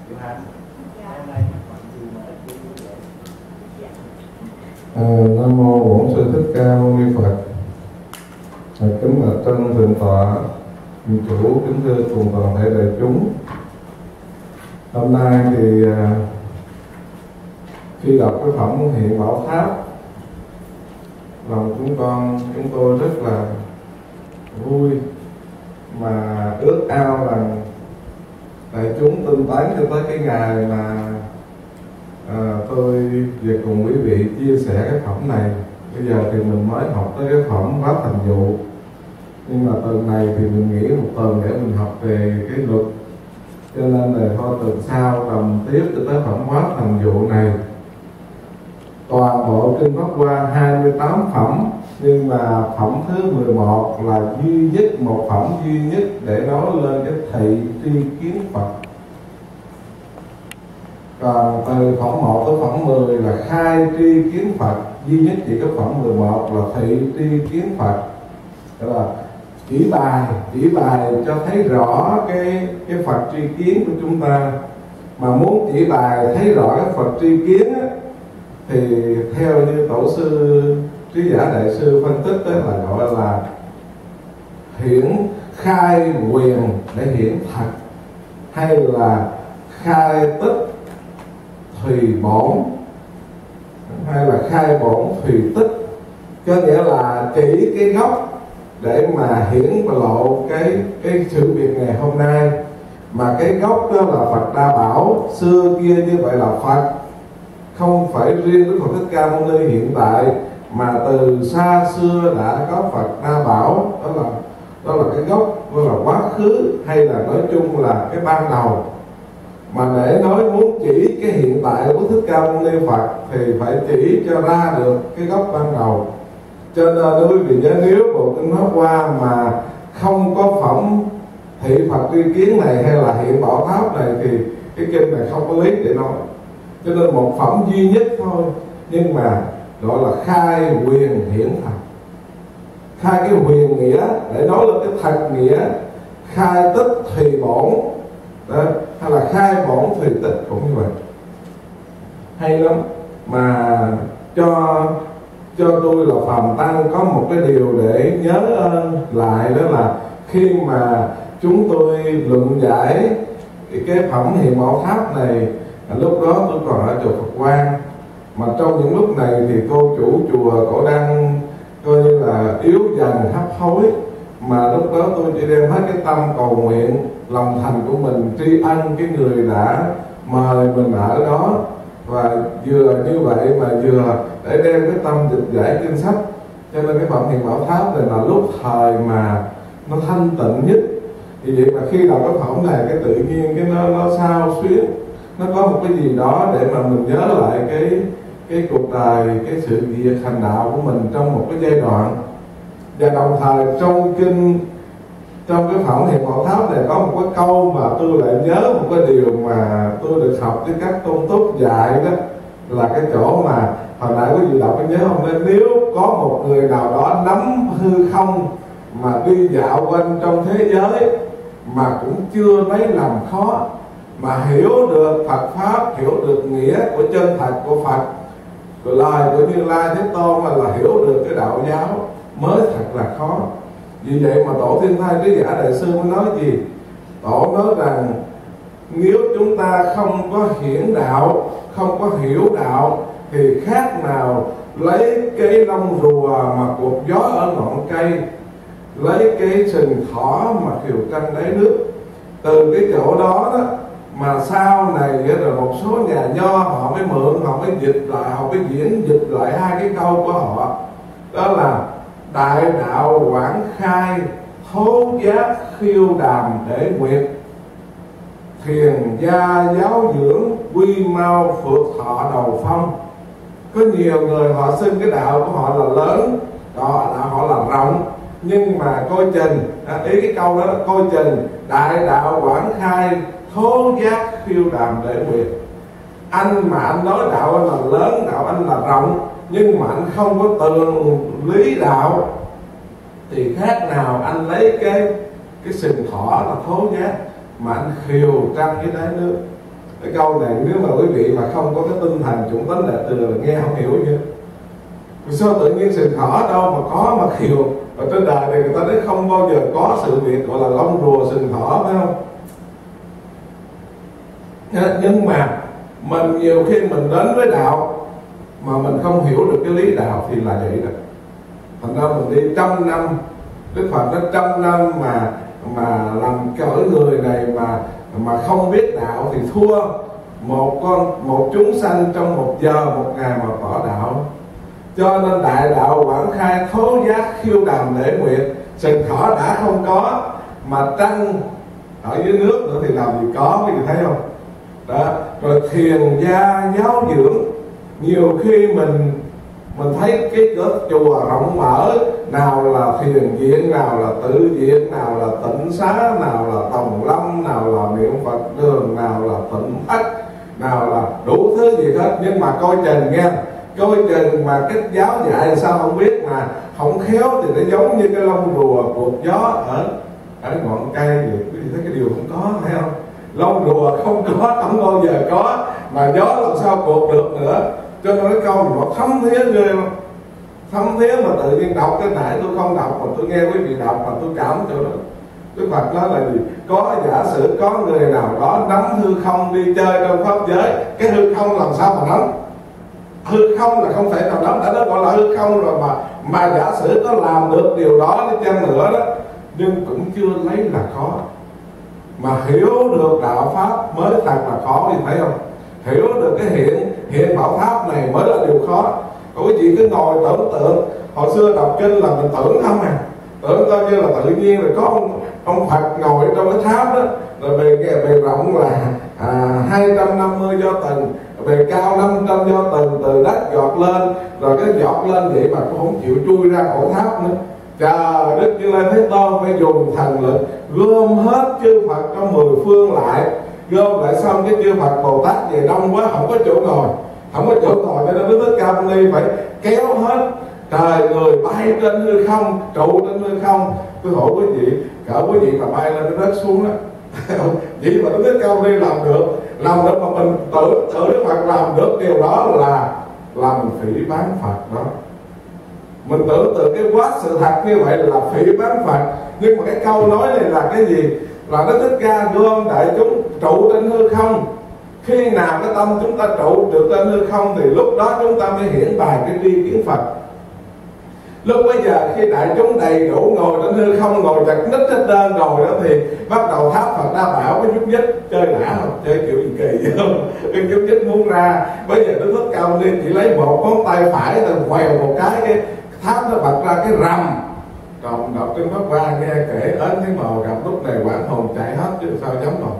Nam mô Bổn Sư Thích Ca Mâu Ni Phật. Kính bạch Tân Thượng Tọa, Chủ, kính thưa cùng toàn thể đại chúng. Hôm nay thì khi đọc cái phẩm Hiện Bảo Tháp, lòng chúng tôi rất là vui, mà ước ao rằng đại chúng tinh tấn cho tới cái ngày mà tôi về cùng quý vị chia sẻ cái phẩm này. Bây giờ thì mình mới học tới cái phẩm Pháp Thành Dụ, nhưng mà tuần này thì mình nghỉ một tuần để mình học về cái luật, cho nên là thôi tuần sau cầm tiếp cho tới phẩm Pháp Thành Dụ này. Toàn bộ kinh Pháp Hoa 28 phẩm, nhưng mà phẩm thứ 11 là duy nhất, một phẩm duy nhất để nói lên cái thị tri kiến Phật. Còn từ phẩm 1 tới phẩm 10 là khai tri kiến Phật, duy nhất chỉ có phẩm 11 là thị tri kiến Phật. Đó là chỉ bài cho thấy rõ cái Phật tri kiến của chúng ta. Mà muốn chỉ bài thấy rõ cái Phật tri kiến á, thì theo như tổ sư Trí Giả Đại Sư phân tích đó là gọi là hiển khai quyền để hiển thật, hay là khai tích thùy bổn, hay là khai bổn thùy tích. Có nghĩa là chỉ cái gốc để mà hiển và lộ cái sự việc ngày hôm nay. Mà cái gốc đó là Phật Đa Bảo, xưa kia như vậy là Phật, không phải riêng Đức Phật Thích Ca Mâu Ni hiện tại, mà từ xa xưa đã có Phật Đa Bảo. Đó là cái gốc, đó là quá khứ, hay là nói chung là cái ban đầu. Mà để nói muốn chỉ cái hiện tại của Thích Ca Mâu Ni Phật thì phải chỉ cho ra được cái gốc ban đầu. Cho nên quý vị nhớ, nếu bộ kinh Pháp Hoa mà không có phẩm thị Phật tri kiến này hay là Hiện Bảo Tháp này thì cái kinh này không có lý để nói. Cho nên một phẩm duy nhất thôi, nhưng mà gọi là khai quyền hiển thật, khai cái huyền nghĩa để nói lên cái thật nghĩa, khai tích thùy bổn đó, hay là khai bổn thùy tích cũng như vậy. Hay lắm. Mà cho tôi là phàm tăng có một cái điều để nhớ lại, đó là khi mà chúng tôi luận giải cái phẩm Hiện Bảo Tháp này, lúc đó tôi còn ở chùa Phật Quang. Mà trong những lúc này thì cô chủ chùa cổ đang coi như là yếu dần hấp hối. Mà lúc đó tôi chỉ đem hết cái tâm cầu nguyện, lòng thành của mình, tri ân cái người đã mời mình ở đó. Và vừa như vậy mà vừa để đem cái tâm dịch giải kinh sách. Cho nên cái phẩm Hiện Bảo Tháp này là lúc thời mà nó thanh tịnh nhất. Vì vậy mà khi đọc cái phẩm này, cái tự nhiên cái nó sao xuyến, nó có một cái gì đó để mà mình nhớ lại cái cuộc đời, cái sự việc hành đạo của mình trong một cái giai đoạn. Và đồng thời trong cái phẩm Hiện Bảo Tháp này có một cái câu mà tôi lại nhớ một cái điều mà tôi được học với các tôn túc dạy, đó là cái chỗ mà hồi nãy quý vị đọc có nhớ không? Nên nếu có một người nào đó nắm hư không mà đi dạo quanh trong thế giới mà cũng chưa lấy làm khó, mà hiểu được Phật Pháp, hiểu được nghĩa của chân thật của Phật, rồi lời của Như Lai Thế Tôn là hiểu được cái đạo giáo, mới thật là khó. Vì vậy mà Tổ Thiên Thai Trí Giả Đại Sư mới nói gì? Tổ nói rằng nếu chúng ta không có hiển đạo, không có hiểu đạo, thì khác nào lấy cái lông rùa mà cột gió ở ngọn cây, lấy cái sừng thỏ mà khiều tranh đáy nước. Từ cái chỗ đó đó mà sau này rồi một số nhà nho họ mới mượn, họ mới dịch lại, họ mới diễn dịch lại hai cái câu của họ. Đó là đại đạo quảng khai, thố giác khiêu đàm để nguyệt, thiền gia giáo dưỡng, quy mau phượt thọ đầu phong. Có nhiều người họ xưng cái đạo của họ là lớn, đạo họ là rộng, nhưng mà coi chừng, ý cái câu đó là coi chừng đại đạo quảng khai, thố giác khiêu đàm để nguyệt. Anh mà anh nói đạo anh là lớn, đạo anh là rộng, nhưng mà anh không có tường lý đạo, thì khác nào anh lấy cái sừng thỏ là thố giác mà anh khiều tranh cái đáy nước. Cái câu này nếu mà quý vị mà không có cái tinh thần chủng tánh đệ từ là nghe không hiểu nữa. Sao tự nhiên sừng thỏ đâu mà có mà khiều. Ở trên đời này người ta nói không bao giờ có sự việc gọi là lông rùa sừng thỏ, phải không? Nhưng mà mình nhiều khi mình đến với đạo mà mình không hiểu được cái lý đạo thì là vậy đó. Thành ra mình đi 100 năm, Đức Phật đã 100 năm mà làm cõi người này mà không biết đạo thì thua một chúng sanh trong 1 giờ 1 ngày mà tỏ đạo. Cho nên đại đạo quảng khai thố giác khiêu đàm để nguyện. Sừng thỏ đã không có mà trăng ở dưới nước nữa thì làm gì có, quý vị thấy không? Đó. Rồi thiền gia giáo dưỡng, nhiều khi mình thấy cái cửa chùa rộng mở, nào là thiền viện, nào là tự viện, nào là tịnh xá, nào là tòng lâm, nào là niệm Phật đường, nào là tịnh thất, nào là đủ thứ gì hết. Nhưng mà coi chừng nghe, coi chừng mà cái giáo dạy sao không biết, mà không khéo thì nó giống như cái lông rùa buộc gió ở ngọn cây vậy. Quý vị thấy cái điều không có, thấy không? Lông rùa không bao giờ có, mà gió làm sao buộc được nữa. Cho nên cái câu mà nó thấm thía ghê lắm, thấm thía mà tự nhiên đọc cái này tôi không đọc mà tôi nghe quý vị đọc mà tôi cảm cho nó. Đức Phật nói là gì? Có giả sử có người nào đó nắm hư không đi chơi trong pháp giới, cái hư không làm sao mà nắm? Hư không là không thể nào nắm, đã nó gọi là hư không rồi mà giả sử có làm được điều đó đi chăng nữa đó, nhưng cũng chưa lấy là khó. Mà hiểu được đạo pháp mới thật là khó, thì thấy không? Hiểu được cái hiện bảo pháp này mới là điều khó. Còn quý vị cứ ngồi tưởng tượng, hồi xưa đọc kinh là mình tưởng không à, tưởng coi như là tự nhiên. Rồi có ông Phật ngồi trong cái tháp đó, rồi bề rộng là 250 do tầng, bề cao 500 do tầng, từ đất giọt lên, rồi cái giọt lên vậy mà cũng không chịu chui ra khỏi tháp nữa. Trời, Đức Như Lai Thế Tôn phải dùng thần lực gom hết chư Phật trong 10 phương lại, gom lại xong cái chư Phật Bồ Tát về đông quá không có chỗ ngồi, cho nên Đức Thích Ca Mâu Ni phải kéo hết trời người bay trên hư không, trụ trên hư không. Tôi hỏi quý vị, cỡ quý vị mà bay lên nó rớt xuống đó vậy mà Đức Thích Ca Mâu Ni làm được mà mình tưởng Đức Phật làm được điều đó là mình phỉ báng Phật đó. Mình tưởng tượng cái quá sự thật như vậy là phỉ báng Phật. Nhưng mà cái câu nói này là cái gì? Là Đức Thích Ca gom đại chúng trụ trên hư không. Khi nào cái tâm chúng ta trụ được trên hư không thì lúc đó chúng ta mới hiển bài cái tri kiến Phật. Lúc bây giờ khi đại chúng đầy đủ ngồi trên hư không, ngồi chặt nít hết trơn rồi đó, thì bắt đầu tháp Phật Đa Bảo cái nhúc nhích. Chơi đã không? Chơi kiểu gì kỳ không? Cái nhúc nhích muốn ra. Bây giờ Đức Thích Ca Mâu Ni chỉ lấy một ngón tay phải rồi quèo một cái tháp nó bật ra cái rầm. Còn đọc kinh Pháp Hoa nghe kể ến thấy màu gặp lúc này quảng hồn chạy hết chứ sao dám rồi.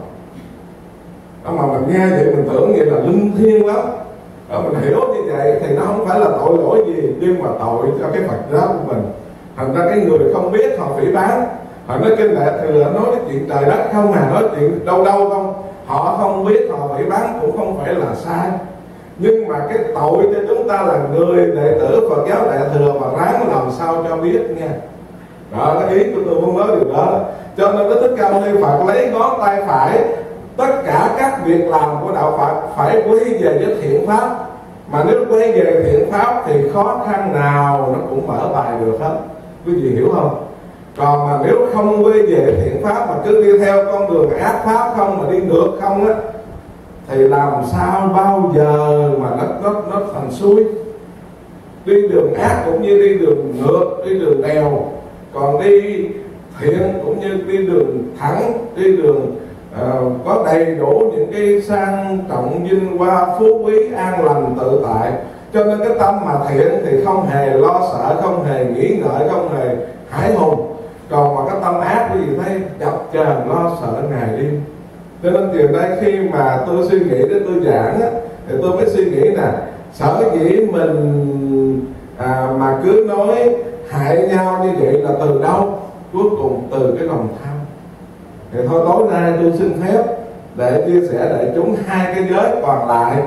Đó mà mình nghe vậy mình tưởng vậy là linh thiêng lắm. Đó, mình hiểu như vậy thì nó không phải là tội lỗi gì, nhưng mà tội cho cái Phật giáo của mình. Thành ra cái người không biết họ phỉ báng, họ nói kinh Đại Thừa nói cái chuyện trời đất không à, nói chuyện đâu không. Họ không biết họ phỉ báng cũng không phải là sai. Nhưng mà cái tội cho chúng ta là người đệ tử Phật giáo Đại Thừa mà ráng làm sao cho biết nha. Đó, cái ý của tôi muốn nói điều đó. Cho nên Đức Thích Ca Mâu Ni Phật lấy ngón tay phải, tất cả các việc làm của đạo Phật phải quay về với thiện pháp. Mà nếu quay về thiện pháp thì khó khăn nào nó cũng mở bài được hết. Quý vị hiểu không? Còn mà nếu không quay về thiện pháp mà cứ đi theo con đường ác pháp không, mà đi ngược không á, thì làm sao bao giờ mà nó thành xuôi. Đi đường ác cũng như đi đường ngược, đi đường đèo. Còn đi thiện cũng như đi đường thẳng, đi đường có đầy đủ những cái sang trọng vinh hoa phú quý an lành tự tại. Cho nên cái tâm mà thiện thì không hề lo sợ, không hề nghĩ ngợi, không hề hãi hùng. Còn mà cái tâm ác quý vị thấy chập chờn lo sợ ngày đêm. Cho nên chiều nay khi mà tôi suy nghĩ để tôi giảng á, thì tôi mới suy nghĩ là sở dĩ mình mà cứ nói hại nhau như vậy là từ đâu? Cuối cùng từ cái lòng tham. Thì thôi tối nay tôi xin phép để chia sẻ đại chúng hai cái giới còn lại,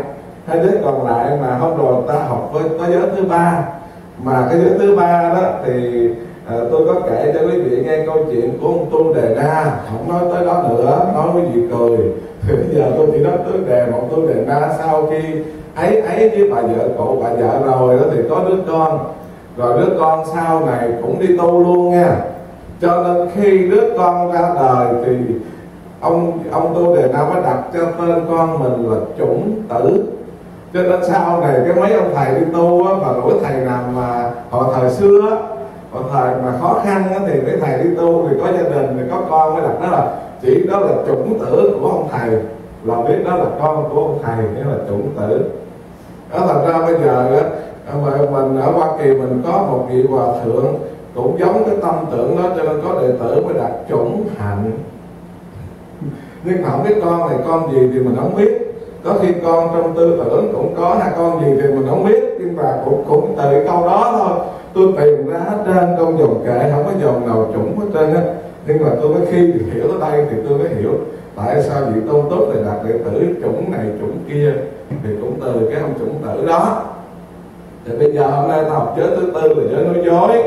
mà hôm rồi ta học với cái giới thứ ba. Mà cái giới thứ ba đó thì tôi có kể cho quý vị nghe câu chuyện của ông Tu Đề Na, không nói tới đó nữa, nói quý vị cười. Thì bây giờ tôi chỉ nói tứ đề một tứ đề na. Sau khi ấy với bà vợ cũ, bà vợ rồi đó thì có đứa con, rồi đứa con sau này cũng đi tu luôn nha. Cho nên khi đứa con ra đời thì ông Tu Đề Na mới đặt cho tên con mình là Chủng Tử. Cho nên sau này cái mấy ông thầy đi tu á, và mỗi thầy nào mà họ thời xưa á, họ thời mà khó khăn á, thì mấy thầy đi tu thì có gia đình thì có con mới đặt đó là chỉ đó là Chủng Tử của ông thầy, là biết đó là con của ông thầy, nghĩa là Chủng Tử. Đó, thành ra bây giờ á, mình ở Hoa Kỳ mình có một vị hòa thượng cũng giống cái tâm tưởng đó, cho nên có đệ tử mới đặt Chủng Hạnh. Nhưng không biết con này con gì thì mình không biết. Có khi con trong tư tưởng cũng có hai con gì thì mình không biết, nhưng mà cũng từ cái câu đó thôi. Tôi tìm ra hết trên trong dòng kệ không có dòng nào Chủng hết trơn á. Nhưng mà tôi mới khi hiểu tới đây thì tôi mới hiểu tại sao vị Tôn Túc lại đặt đệ tử Chủng này Chủng kia, thì cũng từ cái ông Chủng Tử đó. Thì bây giờ hôm nay ta học giới thứ tư là giới nói dối.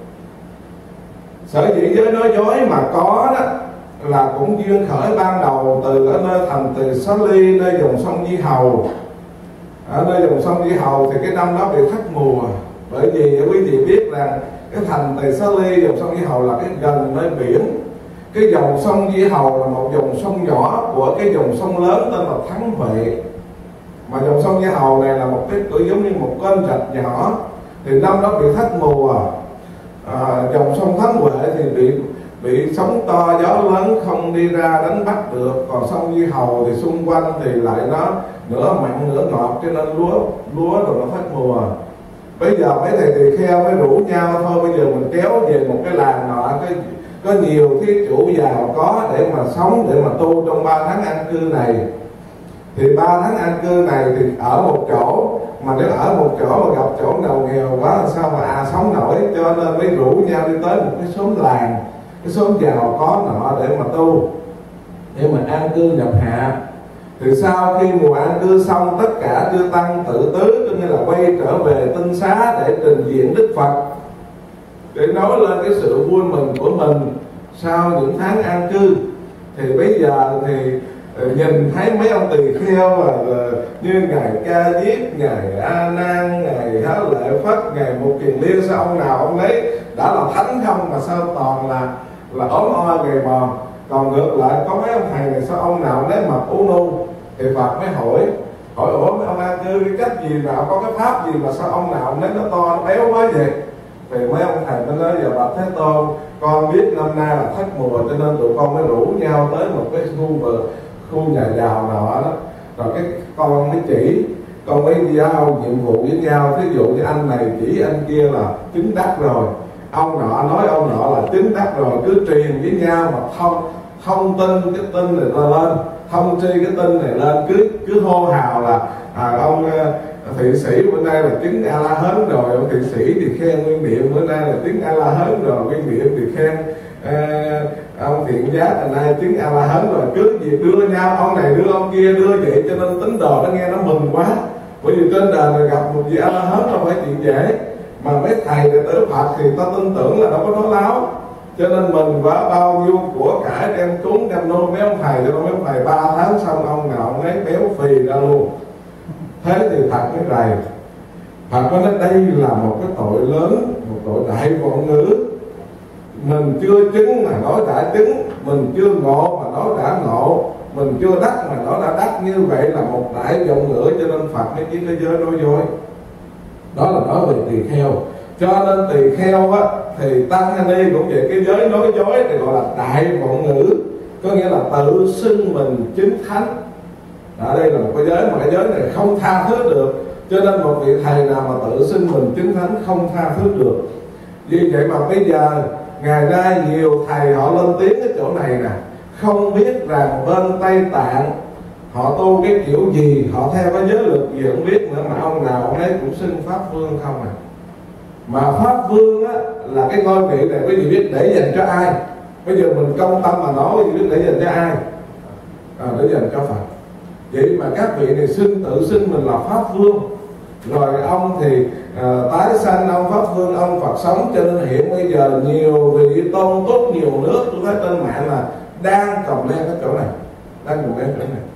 Sở dĩ giới nói dối mà có đó là cũng duyên khởi ban đầu từ ở nơi thành Tỳ Xá Ly, nơi dòng sông Di Hầu. Ở nơi dòng sông Di Hầu thì cái năm đó bị thất mùa, bởi vì quý vị biết rằng cái thành Tỳ Xá Ly, dòng sông Di Hầu là cái gần nơi biển. Cái dòng sông Di Hầu là một dòng sông nhỏ của cái dòng sông lớn tên là Thắng Huệ. Mà dòng sông Di Hầu này là một cái kiểu giống như một kênh rạch nhỏ. Thì năm đó bị thất mùa, dòng sông Thắng Huệ thì bị sóng to gió lớn không đi ra đánh bắt được. Còn sông Di Hầu thì xung quanh thì lại nó nửa mặn nửa ngọt, cho nên lúa rồi nó thất mùa. Bây giờ mấy thầy tỳ kheo mới rủ nhau thôi, bây giờ mình kéo về một cái làng nọ, có nhiều thí chủ giàu có để mà sống, để mà tu trong 3 tháng an cư này. Thì 3 tháng an cư này thì ở một chỗ, mà nếu ở một chỗ mà gặp chỗ nào nghèo quá làm sao mà sống nổi, cho nên mới rủ nhau đi tới một cái xóm làng, cái xóm giàu có nọ để mà tu, để mà an cư nhập hạ. Thì sau khi mùa an cư xong, tất cả chư tăng tự tứ, tức là quay trở về tinh xá để trình diện Đức Phật, để nói lên cái sự vui mừng của mình sau những tháng an cư. Thì bây giờ thì nhìn thấy mấy ông tỳ kheo là như ngài Ca Diếp, ngài A Nan, ngài Há Lợi Phất, ngài Một Kiền Liên, sao ông nào ông lấy đã là thánh không mà sao toàn là ốm o gầy mò. Còn ngược lại có mấy ông thầy này sao ông nào lấy mập ú nu. Thì Phật mới hỏi ủa mấy ông an cư cái cách gì nào, có cái pháp gì mà sao ông nào ông lấy nó to nó béo quá vậy. Thì mấy ông thầy mới nói giờ Bạch Thế Tôn, con biết năm nay là thất mùa cho nên tụi con mới rủ nhau tới một cái khu nhà giàu nào đó. Rồi cái con mới chỉ, con mới giao nhiệm vụ với nhau. Thí dụ như anh này chỉ anh kia là chứng đắc rồi, ông nọ nói ông nọ là chứng đắc rồi, cứ truyền với nhau mà thông tin cái tin này ta lên, thông tri cái tin này lên, cứ hô hào là ông thị sĩ bữa nay là chứng A La Hán rồi, ông thị sĩ thì khen Nguyên Niệm bữa nay là chứng A La Hán rồi, Nguyên Niệm thì khen ông Thiện Giác là nay chứng A La Hán rồi. Cứ gì đưa nhau, ông này đưa ông kia đưa vậy, cho nên tín đồ nó nghe nó mừng quá. Bởi vì trên đời này gặp một vị A La Hán không phải chuyện dễ, mà mấy thầy đệ tử Phật thì ta tin tưởng là đâu có nói láo, cho nên mình quá bao nhiêu của cải đem cúng đem nuôi mấy ông thầy. Cho nên mấy ông thầy 3 tháng xong ông nào ông ấy béo phì ra luôn. Thế thì Phật mới rầy. Phật có nói đây là một cái tội lớn, một tội đại vọng ngữ. Mình chưa chứng mà nói đã chứng, mình chưa ngộ mà nói đã ngộ, mình chưa đắc mà nói đã đắc, như vậy là một đại vọng ngữ. Cho nên Phật mới chỉ thế giới nói dối. Đó là nói về tỳ kheo. Cho nên tỳ kheo á, thì Tăng Ni cũng vậy, cái giới nói dối thì gọi là đại vọng ngữ, có nghĩa là tự xưng mình chứng thánh. Ở đây là một cái giới mà cái giới này không tha thứ được. Cho nên một vị thầy nào mà tự xưng mình chứng thánh không tha thứ được. Vì vậy mà bây giờ ngày nay nhiều thầy họ lên tiếng cái chỗ này nè, không biết rằng bên Tây Tạng họ tu cái kiểu gì, họ theo cái giới luật gì không biết nữa, mà ông nào ông ấy cũng xưng Pháp Vương không à. Mà Pháp Vương á, là cái ngôi vị này quý vị biết để dành cho ai? Bây giờ mình công tâm mà nói, quý vị biết để dành cho ai? Để dành cho Phật. Vậy mà các vị này tự xưng mình là Pháp Vương. Rồi ông thì tái sanh, ông Pháp Vương, ông Phật sống. Cho nên hiện bây giờ nhiều vị Tôn Túc nhiều nước tôi thấy trên mạng là đang cầm lên cái chỗ này, đang cầm lên cái chỗ này.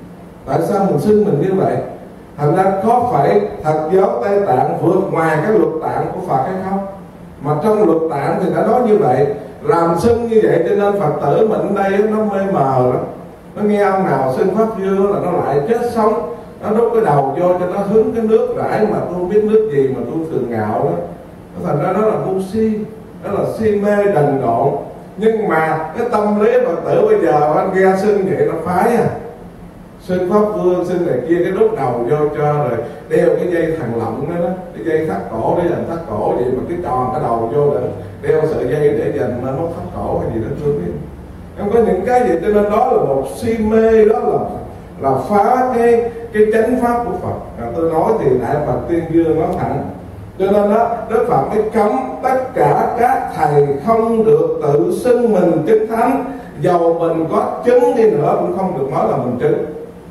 Tại sao mình xưng mình như vậy? Thành ra có phải thật giáo Tây Tạng vượt ngoài cái luật tạng của Phật hay không? Mà trong luật tạng thì đã nói như vậy, làm xưng như vậy, cho nên Phật tử mình ở đây nó mê mờ lắm. Nó nghe ông nào xưng Pháp Vua là nó lại chết sống, nó đút cái đầu vô cho nó hứng cái nước rải mà tôi không biết nước gì mà tôi thường ngạo đó. Thành ra đó là ngu si, đó là si mê đần độn. Nhưng mà cái tâm lý Phật tử bây giờ anh nghe xưng vậy nó phái à, xưng Pháp Vương, xưng này kia, cái đút đầu vô cho rồi đeo cái dây thằng lọng đó, cái dây thắt cổ để dành thắt cổ vậy mà cái tròn cái đầu vô là đeo sợi dây để dành nó thắt cổ hay gì đó chưa biết. Không có những cái gì, cho nên đó là một si mê, đó là phá cái chánh pháp của Phật. Tôi nói thì Đại Phật Tuyên Dương nói thẳng, cho nên đó Đức Phật mới cấm tất cả các thầy không được tự xưng mình chứng thánh, dầu mình có chứng đi nữa cũng không được nói là mình chứng.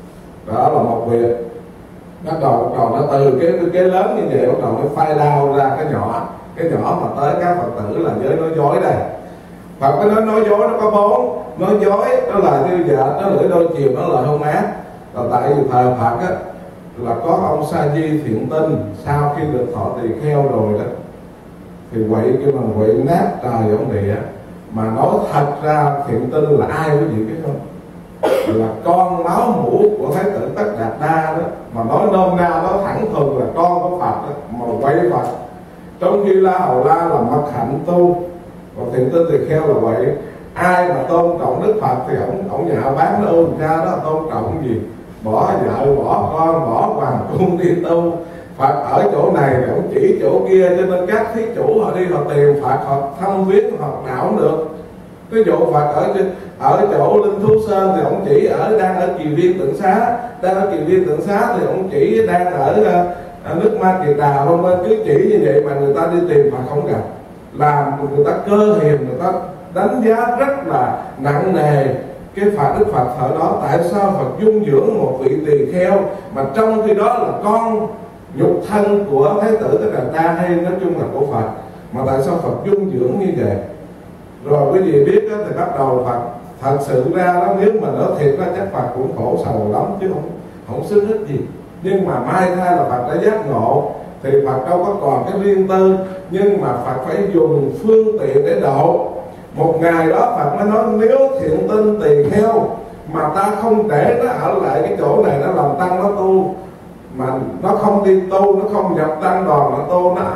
Đó là một việc. Bắt đầu nó từ cái lớn như vậy, bắt đầu nó phai đao ra cái nhỏ mà tới các Phật tử là giới nói dối đây. Phật mới nói dối nó có 4, nói dối nó là như vợ, nó lưỡi đôi chiều, nó lời hung ác. Rồi tại vì thời Phật á là có ông Sa Di Thiện Tinh, sau khi được thọ tỳ kheo rồi đó thì quậy cái bằng quậy nát trời ông địa, mà nói thật ra Thiện Tinh là ai quý vị biết không? Là con máu mủ của Thái tử Tất Đạt Đa đó, mà nói nôm na nó thẳng thừng là con của Phật đó, mà quậy Phật. Trong khi La Hầu La là mặc hạnh tu, còn Thiện Tinh thì kheo là vậy. Ai mà tôn trọng Đức Phật thì ổng nhạo báng nó ơn cha đó, tôn trọng gì? Bỏ vợ, bỏ con, bỏ hoàng cung đi tu. Phật ở chỗ này thì ổng chỉ chỗ kia, cho nên các thí chủ họ đi họ tìm Phật, họ thăm viếng, họ nào cũng được. Cái vụ Phật ở chỗ Linh Thú Sơn thì ông chỉ đang ở Kỳ Viên Tịnh Xá, đang ở Kỳ Viên Tịnh Xá thì ông chỉ đang ở nước Ma Kiệt Đà, không nên cứ chỉ như vậy mà người ta đi tìm Phật không gặp, làm người ta cơ hiền, người ta đánh giá rất là nặng nề cái Đức Phật thời đó. Tại sao Phật dung dưỡng một vị tỳ kheo mà trong khi đó là con nhục thân của Thái tử Tất Đạt Đa hay nói chung là của Phật, mà tại sao Phật dung dưỡng như vậy? Rồi quý vị biết đó, thì bắt đầu Phật thật sự ra đó, nếu mà nói thiệt ra chắc Phật cũng khổ sầu lắm chứ không xứng hết gì. Nhưng mà may thay là Phật đã giác ngộ thì Phật đâu có còn cái riêng tư, nhưng mà Phật phải dùng phương tiện để độ. Một ngày đó Phật mới nói, nếu Thiện Tinh tỳ kheo mà ta không để nó ở lại cái chỗ này, nó làm tăng nó tu, mà nó không đi tu, nó không nhập tăng đoàn nó tu, nó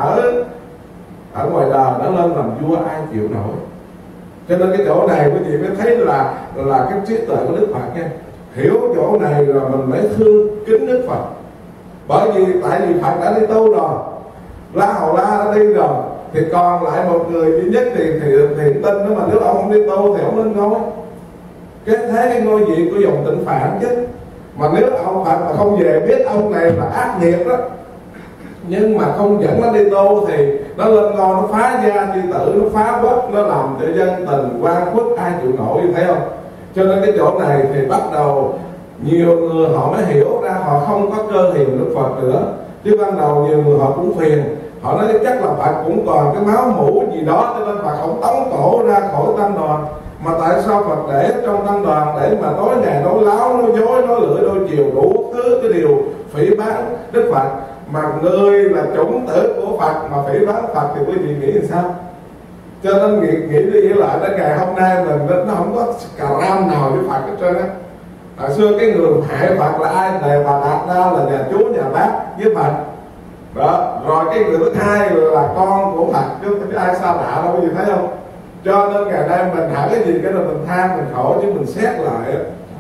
ở ngoài đời nó lên làm vua, ai chịu nổi. Cho nên cái chỗ này quý vị mới thấy là cái trí tuệ của Đức Phật nha. Hiểu chỗ này là mình mới thương kính Đức Phật. Bởi vì tại vì Phật đã đi tu rồi, La Hầu La đã đi rồi, thì còn lại một người duy nhất thì Thiện Tinh đó, mà nếu ông không đi tu thì ông lên ngôi. Cái thế cái ngôi vị của dòng Tịnh Phạn chứ. Mà nếu ông Phật mà không về biết ông này là ác nghiệp đó, nhưng mà không dẫn nó đi tu thì nó lên ngôi, nó phá gia chi tử, nó phá quốc, nó làm cho dân tình quan quốc, ai chịu nổi, thấy không? Cho nên cái chỗ này thì bắt đầu nhiều người họ mới hiểu ra, họ không có cơ hiền Đức Phật nữa. Chứ ban đầu nhiều người họ cũng phiền, họ nói chắc là Phật cũng còn cái máu mủ gì đó, cho nên Phật không tống cổ ra khỏi tăng đoàn. Mà tại sao Phật để trong tăng đoàn để mà tối ngày nói láo, nói dối, nói lưỡi đôi chiều, đủ thứ cái điều phỉ báng Đức Phật. Mà người là chủng tử của Phật mà phỉ báng Phật thì quý vị nghĩ làm sao? Cho nên nghĩ đi nghĩ lại đến ngày hôm nay mình nó không có cà ram nào với Phật hết trơn á. Hồi xưa cái người hại Phật là ai? Đề Bà Đạt Đa là nhà chúa nhà bác với Phật đó. Rồi cái người thứ hai là con của Phật, chứ ai xa lạ đâu, quý vị thấy không? Cho nên ngày nay mình hại cái gì cái là mình than mình khổ, chứ mình xét lại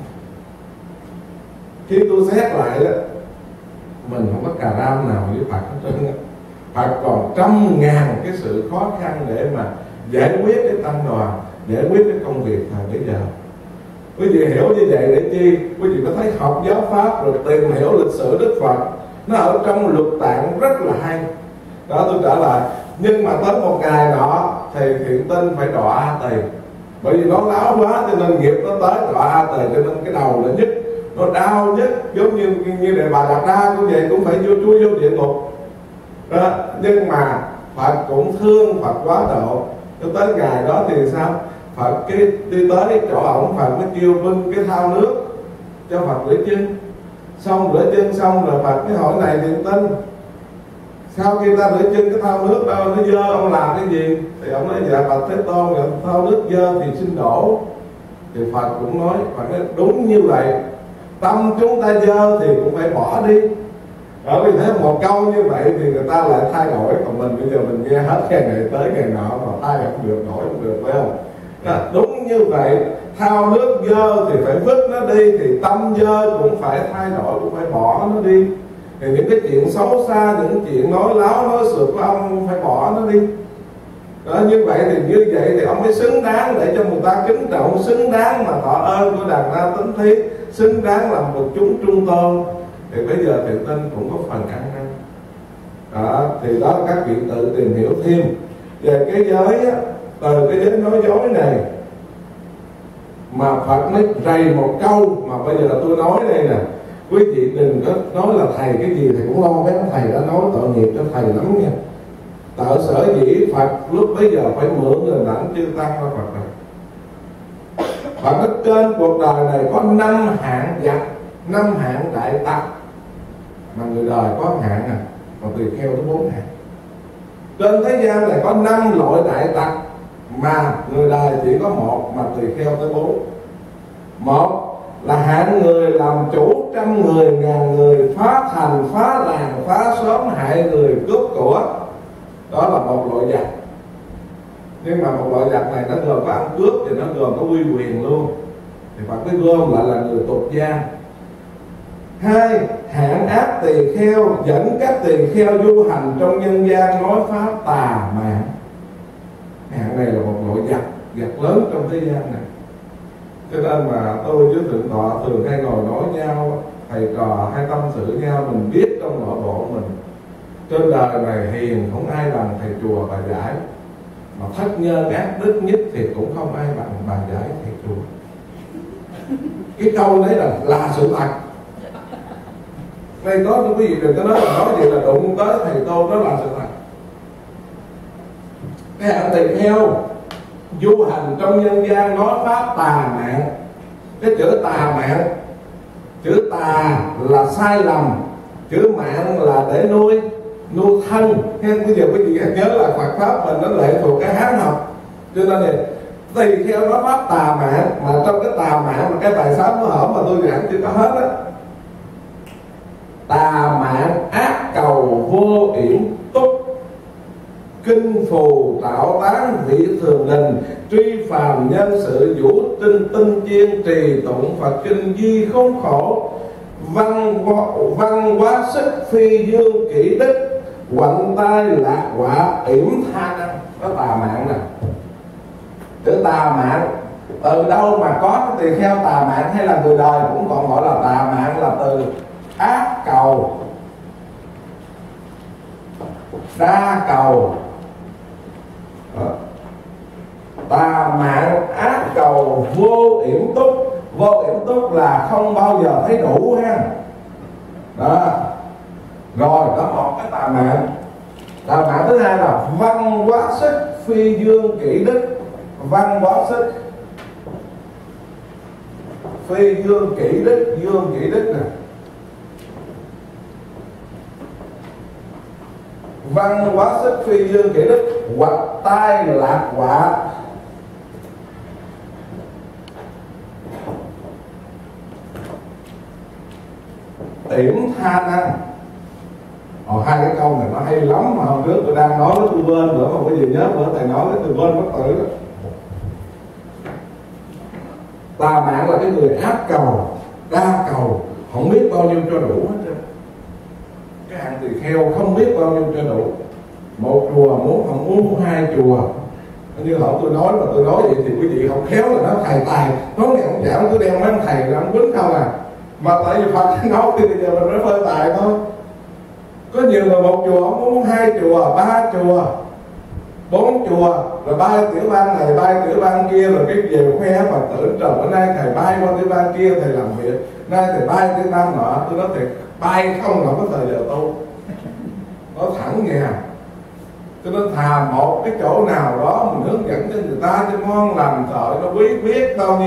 khi tôi xét lại đó, mình không có cà ram nào với Phật hết trơn á. Phật còn trăm ngàn cái sự khó khăn để mà giải quyết cái tăng đoàn, giải quyết cái công việc thời bây giờ. Quý vị hiểu như vậy để chi? Quý vị có thấy học giáo pháp rồi tìm hiểu lịch sử Đức Phật, nó ở trong luật tạng rất là hay. Đó, tôi trả lời. Nhưng mà tới một ngày nọ thì Thiện Tinh phải đọa A Tỳ, bởi vì nó láo quá cho nên nghiệp nó tới đọa A Tỳ, cho nên cái đầu nó nhức, nó đau nhức, giống như Đề Bà Đạt Đa cũng vậy, cũng phải chui vô địa ngục đó. Nhưng mà Phật cũng thương Phật quá độ. Cho tới ngày đó thì sao? Phật cái đi tới chỗ ổng, Phật mới kêu bưng cái thau nước cho Phật rửa chân. xong rửa chân xong rồi Phật mới hỏi này thiện tinh, sau khi ta rửa chân cái thau nước đâu nó dơ, ông làm cái gì? Thì ông nói dạ Phật Thế Tôn, thau nước dơ thì xin đổ. Thì Phật cũng nói, Phật nói đúng như vậy, tâm chúng ta dơ thì cũng phải bỏ đi. Bởi vì thế một câu như vậy thì người ta lại thay đổi, còn mình bây giờ mình nghe hết ngày này tới ngày nọ mà thay không được, đổi không được, phải không? Đúng như vậy, thao nước dơ thì phải vứt nó đi, thì tâm dơ cũng phải thay đổi, cũng phải bỏ nó đi. Thì những cái chuyện xấu xa, những chuyện nói láo nói sượt của ông phải bỏ nó đi. Đó, như vậy thì ông mới xứng đáng để cho người ta kính trọng, xứng đáng mà thọ ơn của Đàn Na Tính Thí, xứng đáng làm một chúng trung tôn. Thì bây giờ thiện tinh cũng có phần ăn năn. Đó, thì đó là các vị tự tìm hiểu thêm về cái giới á, từ cái giới nói dối này mà Phật mới rầy một câu mà bây giờ tôi nói đây nè, quý vị đừng có nói là thầy cái gì thầy cũng lo bé, thầy đã nói tội nghiệp cho thầy lắm nha. Tại sở dĩ Phật lúc bây giờ phải mượn hình ảnh chư tăng của Phật này. Phật nói trên cuộc đời này có 5 hạng giặc, 5 hạng đại tặc, mà người đời có hạng à, còn tùy theo tới 4 hạng. Trên thế gian này có 5 loại đại tặc mà người đời chỉ có 1, mà tùy theo tới 4. 1 là hạng người làm chủ trăm người, ngàn người, phá thành, phá làng, phá xóm, hại người, cướp của. Đó là một loại giặc. Nhưng mà một loại giặc này nó gồm có ăn cướp thì nó gồm có uy quyền luôn. Thì Phật mới gom lại là người tục gia. 2, hạng ác tỳ kheo dẫn các tỳ kheo du hành trong nhân gian nói pháp tà mạng. Hạng này là một loại giặc lớn trong thế gian này. Cho nên mà tôi với Thượng Tọa thường hay ngồi nói nhau, thầy trò hay tâm sự nhau, mình biết trong nội bộ mình trên đời này hiền không ai bằng thầy chùa bà giải, mà thất nhân ác đức nhất thì cũng không ai bằng bà giải thầy chùa. Cái câu đấy là sự thật. Đây có quý vị đừng có nói vậy là đụng tới thầy Tôn, đó là sự thật. Cái hạng tỳ kheo du hành trong nhân gian nói pháp tà mạng. Cái chữ tà mạng, chữ tà là sai lầm, chữ mạng là để nuôi thân. Bây giờ quý vị nhớ là Phật pháp mình nó lệ thuộc cái Hán học, cho nên là tỳ kheo nói pháp tà mạng. Mà trong cái tà mạng là cái bài sám của hổm mà tôi giảng chưa có hết á. Tà mạng ác cầu vô yểm túc, kinh phù tạo tán vị thường đình, truy phàm nhân sự vũ tinh chiên, trì tụng Phật kinh di không khổ, văn hóa sức phi dương kỹ đức, quạnh tai lạc quả yểm tha năng. Đó tà mạng nè. Chữ tà mạng từ đâu mà có cái tỳ kheo tà mạng, hay là người đời cũng còn gọi là tà mạng, là từ ác cầu, đa cầu. Tà mạng ác cầu vô yểm túc. Vô yểm túc là không bao giờ thấy đủ ha. Đó. Rồi có một cái tà mạng. Tà mạng thứ hai là văn hóa sức phi dương kỹ đức. Văn hóa sức phi dương kỹ đức, dương kỹ đức nè. Văn hóa sức phi dương kỹ đức, hoặc tai lạc quả. Yểm tha năng. Hai cái câu này nó hay lắm, mà hôm trước tôi đang nói với tôi quên nữa, mà cái gì nhớ bữa thầy nói với tôi quên mất tự đó. Tà mạng là cái người ác cầu, đa cầu, không biết bao nhiêu cho đủ hết trơn. Cái hạng tỳ kheo không biết bao nhiêu cho đủ. Một chùa muốn không muốn 2 chùa. Như hồi tôi nói, mà tôi nói vậy thì quý vị không khéo là nó thầy tài, nói ngày ông giảng tôi đem mấy ông thầy ra ông quýnh không à. Mà tại vì Phật nói thì bây giờ mình mới phơi tài thôi. Có nhiều người một chùa ông muốn 2 chùa, 3 chùa, 4 chùa, rồi 3 tiểu ban này, 3 tiểu ban kia, rồi cái về khoe Phật tử. Trời, bữa nay thầy bay qua tiểu ban kia thầy làm việc, nay thầy bay tiểu ban nọ. Tôi nói thiệt, bay không là có thời giờ tu. Nói thẳng nghe. Cho nên thà một cái chỗ nào đó mình hướng dẫn cho người ta cho ngon lành, trời nó biết bao nhiêu.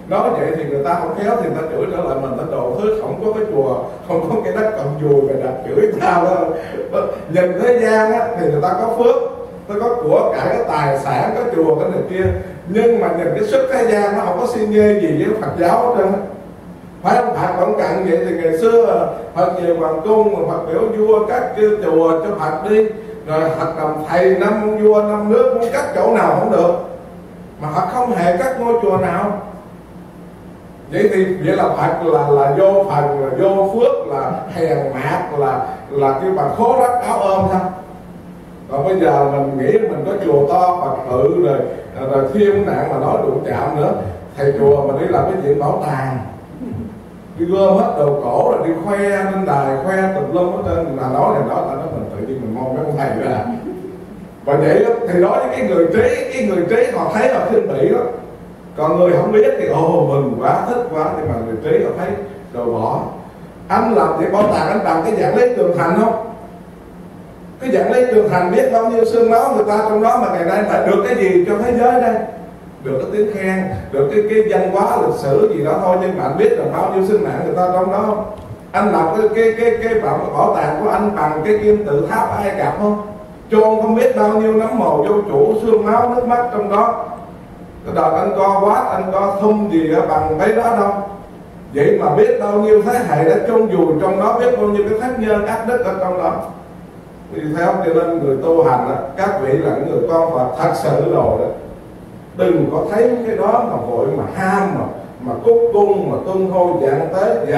Nói vậy thì người ta không khéo thì người ta chửi trở lại mình, ta đồ thứ không có cái chùa, không có cái đất cầm chùa mà đặt chửi tao đó. Nhìn thế gian á, thì người ta có phước, nó có của cải, có tài sản, có chùa, cái này kia, nhưng mà nhìn cái sức thế gian nó không có xin nhê gì với Phật giáo hết trơn. Phải không? Phật vẫn cặn vậy thì ngày xưa Phật về hoàng cung, Phật biểu vua cắt chùa cho Phật đi, rồi Phật làm thầy năm vua năm nước, muốn cắt chỗ nào không được, mà Phật không hề cắt ngôi chùa nào. Vậy thì vậy là Phật là vô phần, là vô phước, là hèn mạt, là cái bà khố rách áo ôm thôi. Còn bây giờ mình nghĩ mình có chùa to Phật tự rồi thiên nạn mà nói đụng chạm nữa, thầy chùa mà đi làm cái chuyện bảo tàng, đi gom hết đồ cổ rồi đi khoe lên đài, khoe tùm lum hết trơn, là nói này nói ta nói mình tự nhiên mình mong mấy ông thầy ra. Và vậy thì nói với cái người trí họ thấy họ khinh bỉ đó. Còn người không biết thì mừng quá, thích quá, nhưng mà người trí họ thấy đồ bỏ. Anh làm việc bảo tàng, anh bằng cái dạng lấy tường thành không? Cái dạng lấy tường thành biết bao nhiêu xương máu người ta trong đó, mà ngày nay phải được cái gì cho thế giới đây? Được cái tiếng khen, được cái văn hóa lịch sử gì đó thôi, nhưng mà anh biết là bao nhiêu sinh mạng người ta trong đó không? Anh làm cái bảo tàng của anh bằng cái kim tự tháp Ai Cập không? Chôn không biết bao nhiêu nấm mồ vô chủ, xương máu nước mắt trong đó. Cái đợt anh co quát, anh co thum gì đó bằng mấy đó đâu. Vậy mà biết bao nhiêu thế hệ đã chôn vùi trong đó, biết bao nhiêu cái thác nhân ác đức ở trong đó. Vì theo cho nên người tu hành đó, các vị là những người con Phật thật sự rồi đó, đừng có thấy cái đó mà vội mà ham mà cúc cung mà tuân hô dạng tế.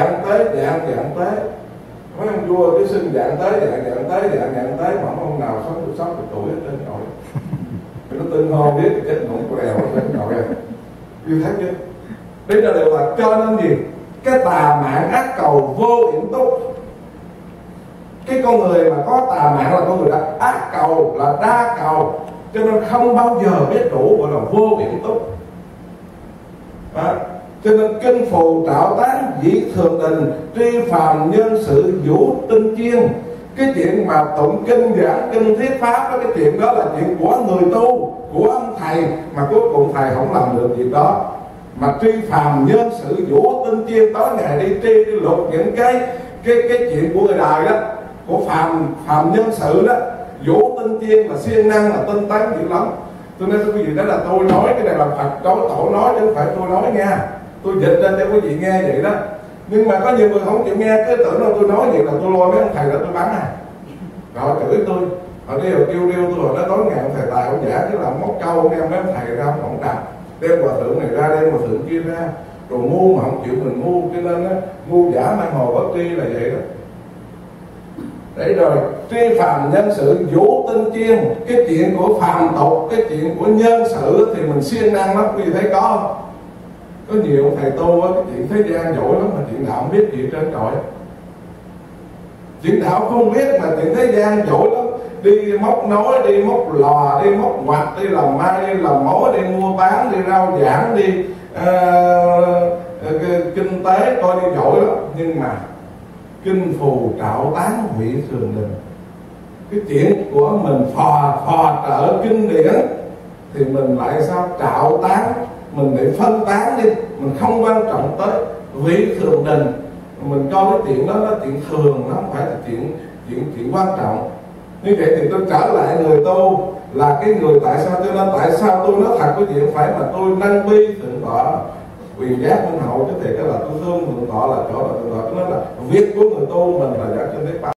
Mấy ông vua cứ xưng dạng tế mà ông nào sống được 60 tuổi hết trơn rồi. Nó tuân hô biết chết ngủ của đèo hết trơn rồi. Như thấy chưa? Đây là điều là cho nên gì? Cái tà mạng ác cầu vô yểm túc. Cái con người mà có tà mạng là con người đã ác cầu, là đa cầu, cho nên không bao giờ biết đủ, gọi là vô yểm túc. Cho nên kinh phù trạo tán dĩ thường đình, tri phàm nhân sự vũ tinh chiên. Cái chuyện mà tụng kinh giảng kinh thuyết pháp đó, cái chuyện đó là chuyện của người tu, của ông thầy, mà cuối cùng thầy không làm được việc đó. Mà tri phàm nhân sự vũ tinh chiên, tối ngày đi tri đi lục những cái chuyện của người đời đó, của phàm nhân sự đó. Vũ tinh chiên là siêng năng, là tinh tấn dữ lắm. Cho nên quý vị đó là tôi nói, cái này là Phật tổ nói chứ không phải tôi nói nha. Tôi dịch ra cho quý vị nghe vậy đó. Nhưng mà có nhiều người không chịu nghe, cứ tưởng là tôi nói vậy là tôi lôi mấy ông thầy đó tôi bắn rồi chửi tôi. Họ đi rồi kêu tôi rồi nó nói ngàn thầy tài ông giả, chứ là móc câu đem mấy ông thầy ra không đặt, đem hòa thượng này ra, đem hòa thượng kia ra, rồi ngu mà không chịu mình ngu, cho nên á ngu giả mang hồ bất tri là vậy đó. Đấy rồi, tri phàm nhân sự vũ tinh chiên. Cái chuyện của phàm tục, cái chuyện của nhân sự thì mình siêng năng lắm, quý vị thấy có không? Có nhiều thầy tu á, cái chuyện thế gian giỏi lắm, mà chuyện đạo không biết gì trên trọi. Chuyện đạo không biết mà chuyện thế gian giỏi lắm. Đi móc nối, đi móc lò, đi móc ngoặt, đi làm mai, đi làm mối, đi mua bán, đi rao giảng, đi kinh tế, coi đi giỏi lắm. Nhưng mà kinh phù trạo tán hủy thường đình, cái chuyện của mình phò trợ kinh điển thì mình lại sao trạo tán, mình để phân tán đi, mình không quan trọng tới vị thường đình. Mình coi cái chuyện đó là chuyện thường, nó không phải là chuyện quan trọng. Như vậy thì tôi trở lại người tu là cái người tại sao, cho nên tại sao tôi nói thật cái chuyện phải mà tôi nâng bi thượng tọa quyền giác minh hậu, chứ thiệt là tôi thương thượng tọa là chỗ là thượng tọa. Nó là việc của người tu mình là giác trên đế